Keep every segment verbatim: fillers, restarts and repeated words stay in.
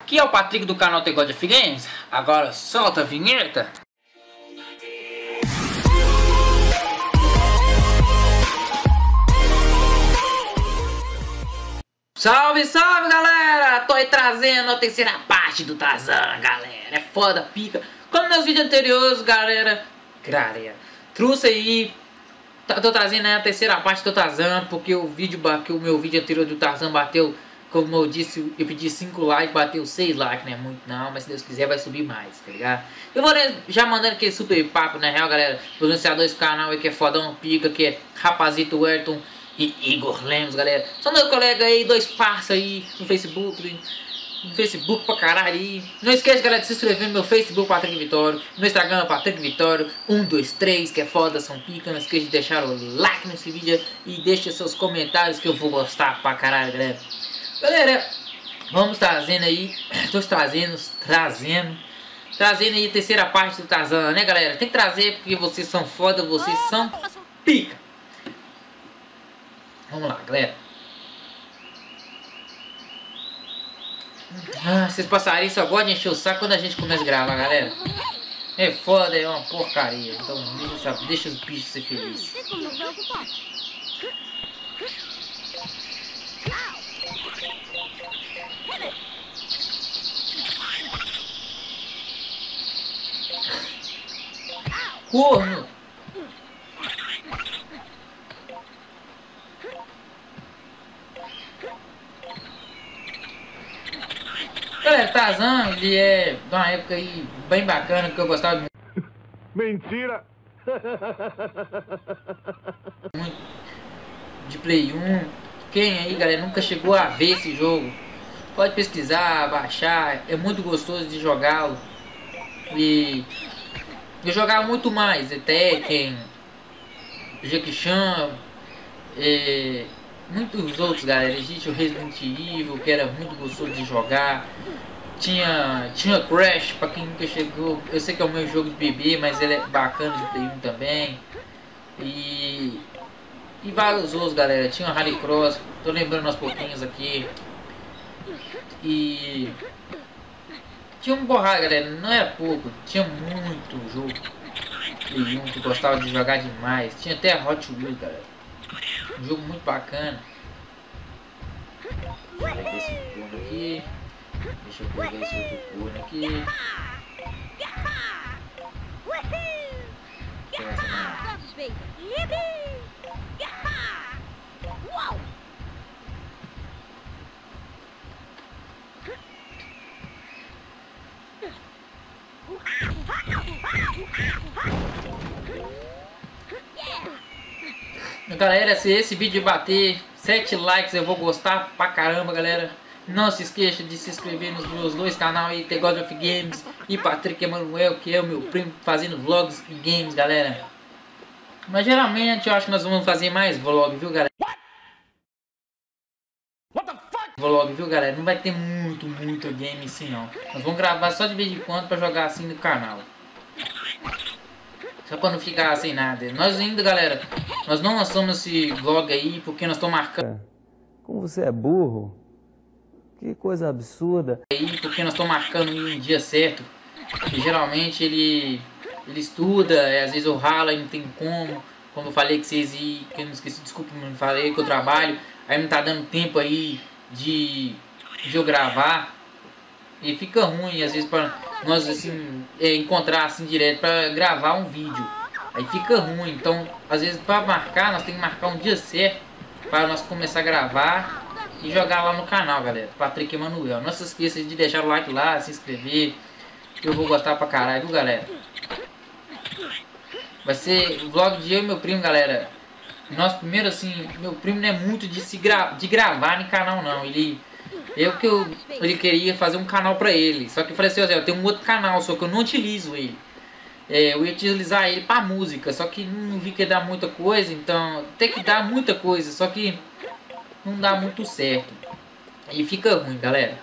Aqui é o Patrick do canal The God of Games. Agora solta a vinheta. Salve, salve, galera! Tô aí trazendo a terceira parte do Tarzan, galera. É foda, pica. Como meus vídeos anteriores, galera. Galera, trouxe aí. Tô trazendo aí a terceira parte do Tarzan, porque o vídeo, que o meu vídeo anterior do Tarzan bateu, como eu disse, eu pedi cinco likes, bateu seis likes, não é muito não, mas se Deus quiser vai subir mais, tá ligado? Eu vou já mandando aquele super papo, na real, galera, os anunciadores do canal aí que é fodão, pica, que é Rapazito Ayrton e Igor Lemos, galera. São meus colegas aí, dois parça aí no Facebook, no Facebook pra caralho aí. Não esquece, galera, de se inscrever no meu Facebook, Patrick Vitório, no Instagram, Patrick Vitório um dois três, que é foda, são pica. Não esquece de deixar o like nesse vídeo e deixa seus comentários que eu vou gostar pra caralho, galera. Galera, vamos trazendo aí, tô trazendo, trazendo, trazendo aí a terceira parte do Tarzan, né, galera? Tem que trazer porque vocês são foda, vocês são pica. Vamos lá, galera. Ah, esses passarinhos só gostam de encher o saco quando a gente começa a gravar, galera. É foda, é uma porcaria. Então deixa, deixa os bichos ser felizes. Corno! Galera, Tarzan, ele é de uma época aí bem bacana, que eu gostava muito. Mentira! Muito de Play um. Quem aí, galera, nunca chegou a ver esse jogo, pode pesquisar, baixar, é muito gostoso de jogá-lo. E eu jogava muito mais, Tekken, Jackie Chan, é, muitos outros, galera. Existe o Resident Evil, que era muito gostoso de jogar. Tinha, tinha Crash, pra quem nunca chegou. Eu sei que é o meu jogo de bebê, mas ele é bacana de Play um também. E, e vários outros, galera. Tinha Rally Cross, tô lembrando aos pouquinhos aqui. E tinha um borrado, galera, não era pouco. Tinha muito jogo Play um que eu gostava de jogar demais. Tinha até Hot Wheels, galera. Um jogo muito bacana. Deixa eu pegar esse corno aqui. Deixa eu pegar esse outro corno aqui. Pegar essa mão. Galera, se esse vídeo bater sete likes eu vou gostar pra caramba, galera. Não se esqueça de se inscrever nos meus dois canais aí, The God of Games e Patrick Emanuel, que é o meu primo, fazendo vlogs e games, galera. Mas geralmente eu acho que nós vamos fazer mais vlog, viu, galera? Vlog, viu, galera? Não vai ter muito, muito game assim, não. Nós vamos gravar só de vez em quando pra jogar assim no canal. Só pra não ficar sem nada. Nós ainda, galera, nós não lançamos esse vlog aí porque nós estamos marcando. Como você é burro? Que coisa absurda. Aí porque nós estamos marcando um dia certo. E geralmente ele ele estuda, e às vezes eu ralo e não tem como. Como eu falei que vocês iam, que eu não esqueci, desculpa, não falei que eu trabalho. Aí não tá dando tempo aí de, de eu gravar. E fica ruim, às vezes, para nós assim, é, encontrar assim direto para gravar um vídeo. Aí fica ruim, então às vezes para marcar, nós temos que marcar um dia certo para nós começar a gravar e jogar lá no canal, galera. Patrick Emanuel. Não se esqueça de deixar o like lá, se inscrever, que eu vou gostar pra caralho, viu, galera? Vai ser vlog de eu e meu primo, galera. Nosso primeiro, assim, meu primo não é muito de, se gra de gravar no canal, não. Ele... Eu que eu, ele queria fazer um canal pra ele. Só que eu falei assim, ó, eu tenho um outro canal, só que eu não utilizo ele. É, eu ia utilizar ele pra música, só que não vi que ia dar muita coisa, então tem que dar muita coisa, só que não dá muito certo. E fica ruim, galera.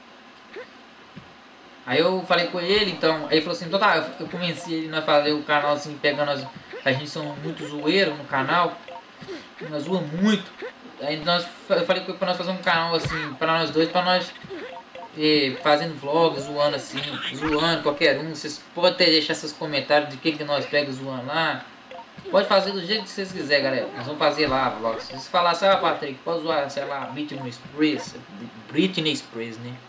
Aí eu falei com ele, então, aí ele falou assim, então tá, eu convenci ele a fazer o canal assim, pegando as... A gente são muito zoeiro no canal, nós zoamos muito. Aí nós, eu falei pra nós fazer um canal assim, pra nós dois, pra nós eh, fazendo vlog, zoando assim, zoando qualquer um. Vocês podem até deixar seus comentários de que que nós pegamos zoando lá. Pode fazer do jeito que vocês quiserem, galera. Nós vamos fazer lá vlog. Se vocês falar assim, ah, Patrick, pode zoar, sei lá, Britney Spears, Britney Spears, né?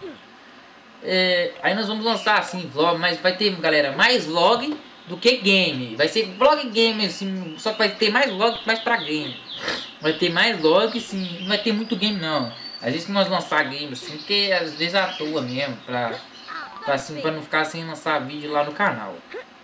É, aí nós vamos lançar assim vlog, mas vai ter, galera, mais vlog do que game. Vai ser vlog game assim, só que vai ter mais vlog mais pra game. Vai ter mais vlog, sim, não vai ter muito game não. Às vezes que nós lançar game assim, porque às vezes à toa mesmo, pra, pra, assim, pra não ficar sem lançar vídeo lá no canal.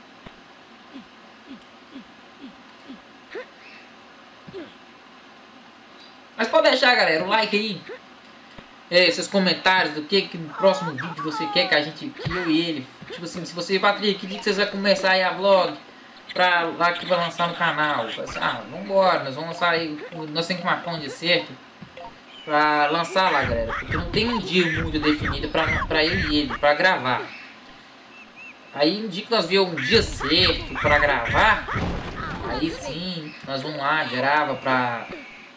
Mas pode deixar, galera, o like aí. É, seus comentários do que, que no próximo vídeo você quer que a gente, que eu e ele, tipo assim, se você, Patrick, que dia que vocês vão começar aí a vlog pra lá que vai lançar no canal? Assim, ah, vambora, nós vamos lançar aí, nós temos que marcar um dia certo pra lançar lá, galera, porque não tem um dia muito definido pra, pra eu e ele, pra gravar. Aí no dia que nós vemos um dia certo pra gravar, aí sim, nós vamos lá, grava pra...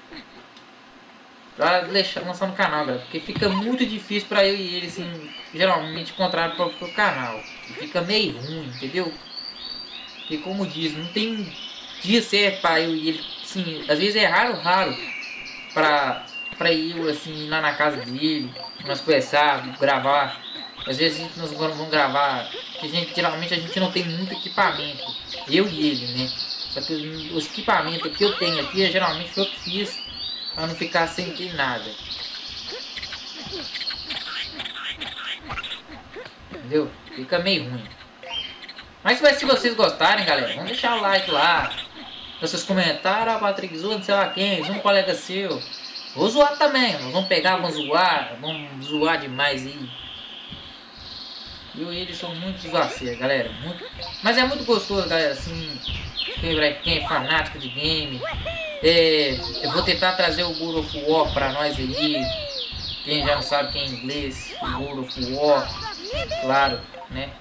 pra deixar, lançar no canal, galera, porque fica muito difícil pra eu e ele, assim, geralmente encontrar pro, pro canal, e fica meio ruim, entendeu? Porque como diz, não tem um dia certo pra eu e ele, assim, às vezes é raro, raro pra, pra eu, assim, ir lá na casa dele, nós conversar, gravar, às vezes nós vamos gravar, porque a gente, geralmente a gente não tem muito equipamento, eu e ele, né, só que os equipamentos que eu tenho aqui, geralmente foi o que fiz, pra não ficar sem ter nada. Entendeu? Fica meio ruim. Mas, mas se vocês gostarem, galera, vamos deixar o like lá. Vocês comentaram, ah, Patrick zoa, não sei lá quem, zoa um colega seu. Vou zoar também, nós vamos pegar, vamos zoar, vamos zoar demais aí. Eu e eles são muito zoaceiros, galera. Muito... Mas é muito gostoso, galera, assim, quem é fanático de game. É, eu vou tentar trazer o God of War pra nós aí. Quem já não sabe quem é inglês, o God of War, claro, né?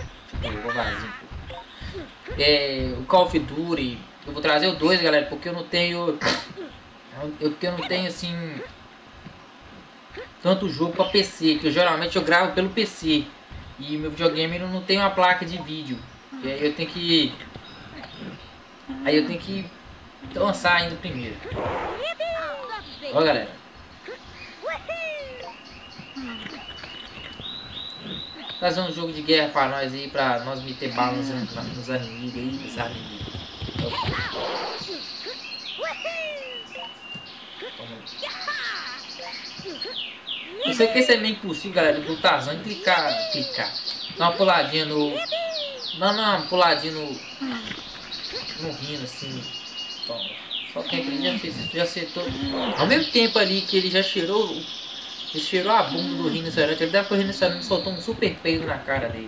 É, o Call of Duty. Eu vou trazer o dois, galera, porque eu não tenho. Eu, porque eu não tenho assim tanto jogo pra P C, que eu geralmente eu gravo pelo P C. E meu videogame não tem uma placa de vídeo. E aí eu tenho que. Aí eu tenho que lançar ainda primeiro. Ó, galera. Fazer um jogo de guerra pra nós aí, pra nós meter balas nos, nos inimigos aí, nos inimigos. Eu sei que esse é meio impossível, galera, do Tarzan clicar, clicar. Dá uma puladinha no... Não, não, uma puladinha no... No rino, assim. Bom, só que ele já fez, já acertou. Ao mesmo tempo ali que ele já cheirou... Ele cheirou a bunda do rinoceronte. Ele deve que o rinoceronte soltou um super peido na cara dele.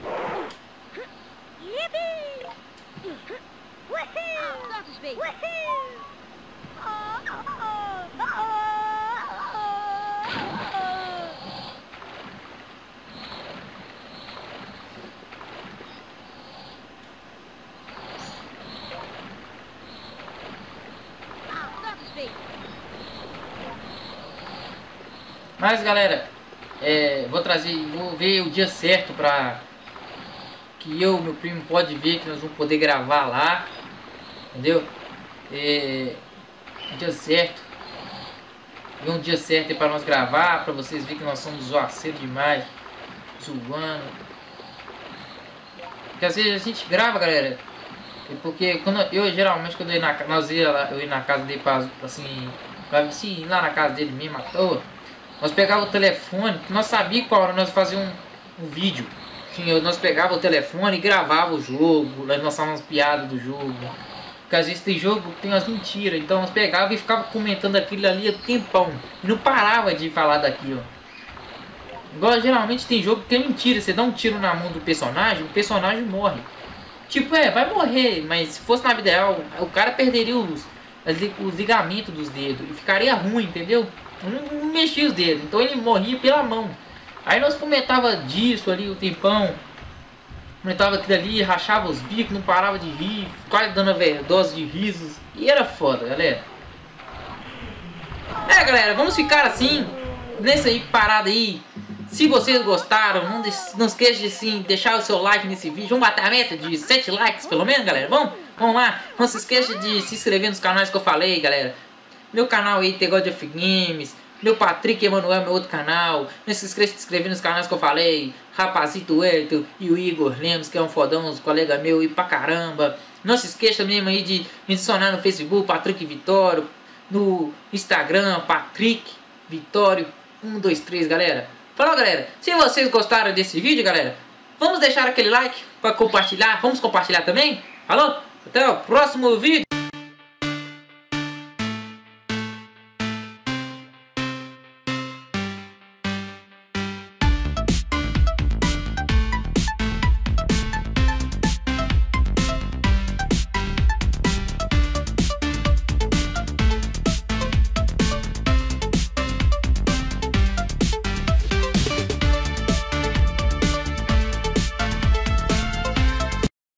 Mas, galera, é, vou trazer, vou ver o dia certo pra que eu e meu primo pode ver, que nós vamos poder gravar lá, entendeu? É, o dia certo, ver um dia certo para nós gravar, pra vocês verem que nós somos zoaceiros demais, zoando. Porque às vezes a gente grava, galera, porque quando eu geralmente quando eu ia na, nós ia lá, eu ia na casa dele pra, assim, pra assim, ir lá na casa dele mesmo à toa. Nós pegávamos o telefone, nós sabíamos qual hora nós fazíamos um, um vídeo. Nós pegávamos o telefone e gravávamos o jogo, nós lançávamos piadas do jogo. Porque às vezes tem jogo que tem umas mentiras, então nós pegávamos e ficávamos comentando aquilo ali há tempão. E não parava de falar daquilo. Igual geralmente tem jogo que tem mentira, você dá um tiro na mão do personagem, o personagem morre. Tipo, é, vai morrer, mas se fosse na vida real, o cara perderia os, os ligamentos dos dedos e ficaria ruim, entendeu? Não, não mexia os dedos, então ele morria pela mão. Aí nós comentava disso ali o tempão, comentava aquilo ali, rachava os bicos, não parava de rir, quase dando overdose de risos, e era foda, galera. É, galera, vamos ficar assim, nesse aí, parado aí, Se vocês gostaram, não, de, não esqueça de sim, deixar o seu like nesse vídeo. Vamos bater a meta de sete likes pelo menos, galera. Vamos? Vamos lá. Não se esqueça de se inscrever nos canais que eu falei, galera. Meu canal aí, The God of Games. Meu Patrick Emanuel, meu outro canal. Não se esqueça de se inscrever nos canais que eu falei. Rapazito Hélio e o Igor Lemos, que é um fodão, um colega meu e pra caramba. Não se esqueça mesmo aí de me adicionar no Facebook, Patrick Vitório. No Instagram, Patrick Vitório um dois três, galera. Falou, galera. Se vocês gostaram desse vídeo, galera, vamos deixar aquele like para compartilhar. Vamos compartilhar também? Falou? Até o próximo vídeo.